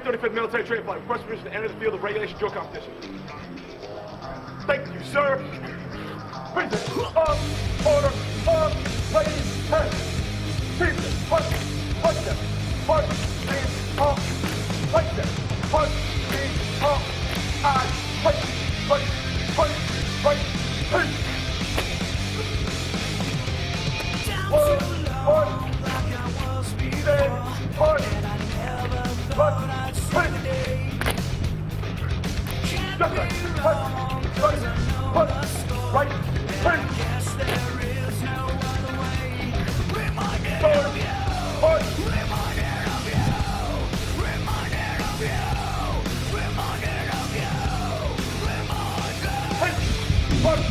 335th Military Training Flight. Request permission to enter the field of regulation drill competition. Thank you, sir. Present. Up, order, up, ladies, head. Present. Punch them. Punch, hands, up, punch them. Punch, hands, up, eyes, punch, punch, punch, punch, punch. One, stand, punch, punch, punch. Just like, punch, punch, punch, right, punch. Forward, punch. Punch.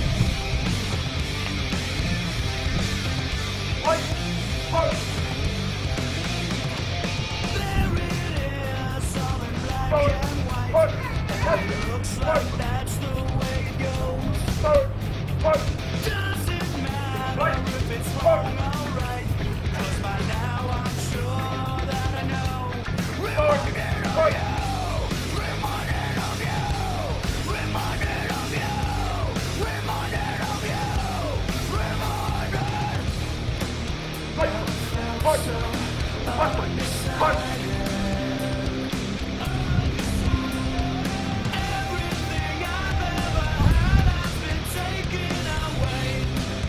Right, punch. Forward, punch. Looks like that's the way it goes. Forward, punch. Doesn't matter if it's wrong or right, 'cause by now I'm sure that I know. Reminded of you. Reminded of you. Reminded of you. Reminded of you. Reminded. Punch, punch, punch, punch. Everything I've ever had has been taken away.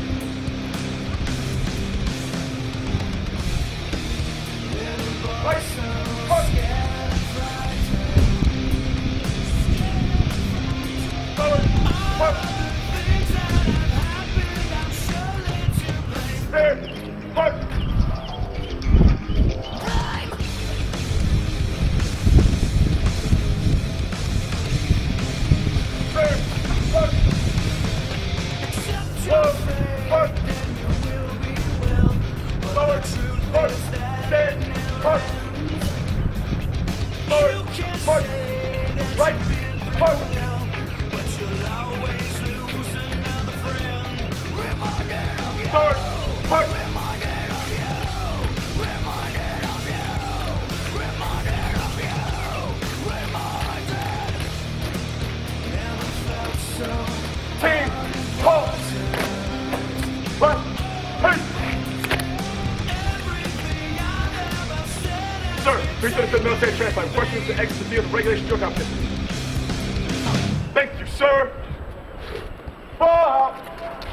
Right, punch. Forward, punch. Things that have happened, I'm surely to blame. There, punch. There, punch. Accept your fate, Punch. and your will be will. But Forward, the truth punch. is that Stand, it never punch. ends. Forward, You can punch. say that Right, you've been through punch. hell, but you'll always lose another friend. Reminded of you. Forward, punch. Reminded of you. Reminded of you. Reminded of you. Reminded. Never felt so. Team, halt. Left, hey. Everything I've ever said is Sir, 335th Military Training Flight. Request permission to exit the field of regulation drill competition. Thank you, sir. Ball.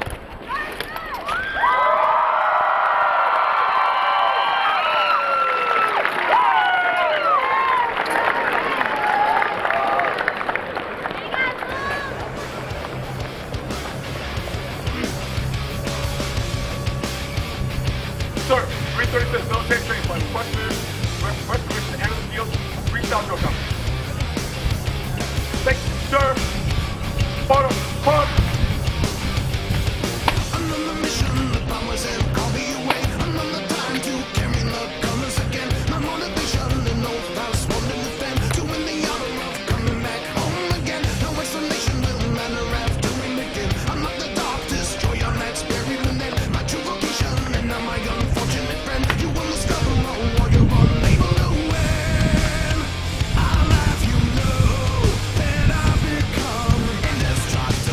Sir, 335th Military Training Flight. Request permission to enter the field of freestyle drill competition. Thank you, sir. Bottom, punch. I'm on the mission, the powers have called me away. I'm on the time to carry the colors again. My motivation and no thoughts won't defend. Doing the honor of coming back home again. No explanation will matter after we begin. I'm not the dark destroyer that's buried within. My true vocation and now my unfortunate friend. You will discover a warrior unable to win. I'll have you know that I've become indestructible.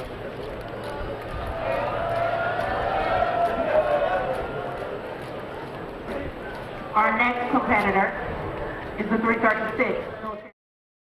Our next competitor is the 336.